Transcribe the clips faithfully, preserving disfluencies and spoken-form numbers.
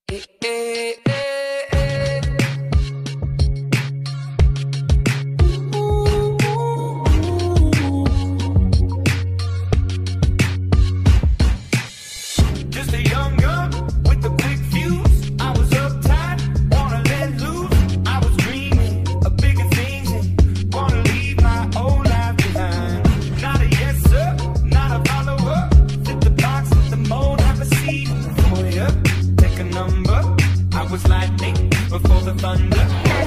Eh, eh, eh, eh. Just a young gun with a quick fuse. I was uptight, wanna let loose. I was dreaming of bigger things and wanna leave my old life behind. Not a yes sir, not a follower. Fit the box, fit the mold, have a seat for ya. Take a number. I was lightning before the thunder.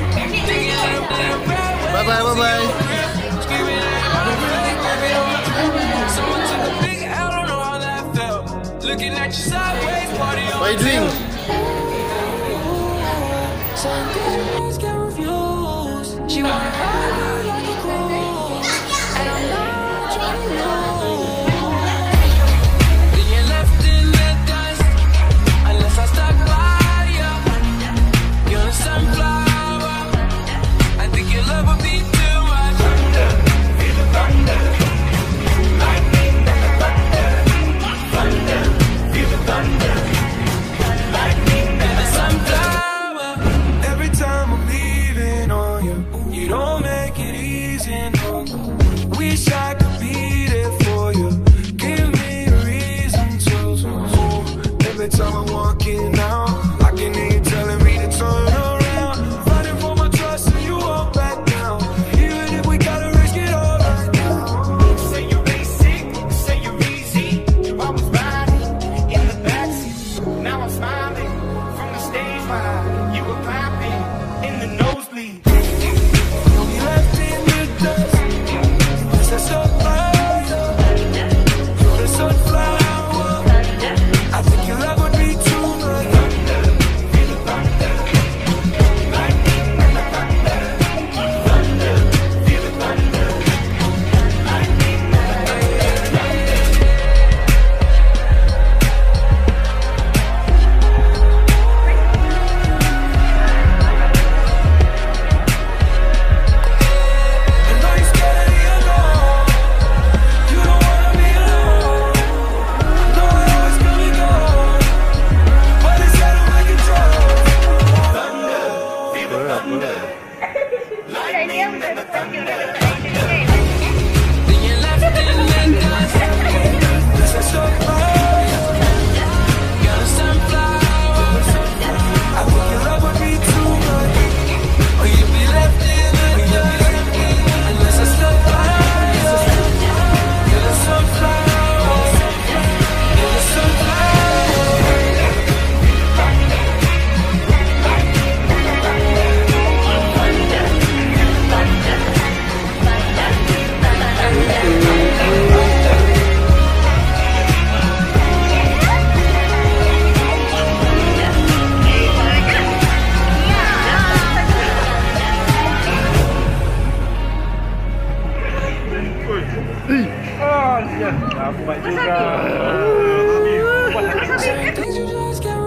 Bye bye, bye bye. Someone took a big L, don't know how that felt. Looking at you sideways, party on. What are you doing? Some girls get refused. She wanna ride me like a cruise, and I'm not trying to lose. Being left in the dust, unless I stuck by you. You're a sunflower. I think your love would be too much. Thunder, feel the thunder. Lightning and the thunder. Thunder, feel the thunder. Lightning and the sunflower. Every time I'm leaving on you, you don't make it easy, no. Wish I could be there for you. Give me a reason to, to, to. Every time I'm walking out, I can hear you telling me to turn around. Fighting for my trust and you won't back down. Even if we gotta risk it all right now. Say you're basic, say you're easy. I was riding in the backseat. Now I'm smiling from the stage while you were clapping in the nosebleed. You'll be left in the dust. Yes, that's so fire. You're the sunflower. I think your love would be too much. Thunder, feel the thunder. Lightning and the thunder. Thunder, feel the thunder. Lightning and the I know you're scared of the unknown. You don't wanna be alone. I know it always come and go, but it's out of my control. Thunder, feel the thunder. Lightning and the thunder. Then you're left in the dust. This is so fire. You're a sunflower. I think your love would be too much, or you'd be left in the dust. Unless I stuck by you. You're the sunflower. You're the sunflower. Ah, siap. Dapat juga. Things you just can't